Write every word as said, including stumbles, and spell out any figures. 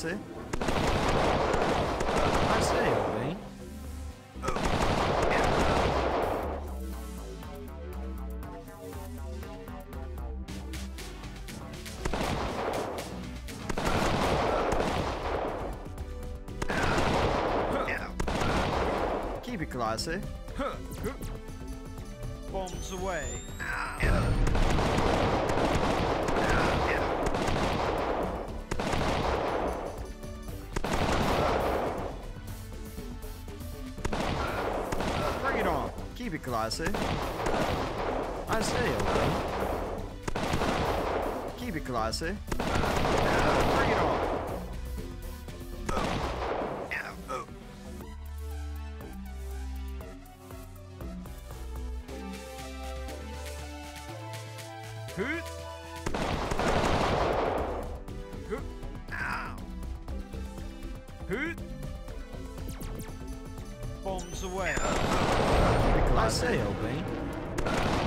classy. I say, Obi. Keep it classy. Bombs away. Bring it on. Keep it classy. I say, okay. Keep it classy. Bring it on. Hoot! Hoot! Ow! Hoot! Bombs away. I say, Obey.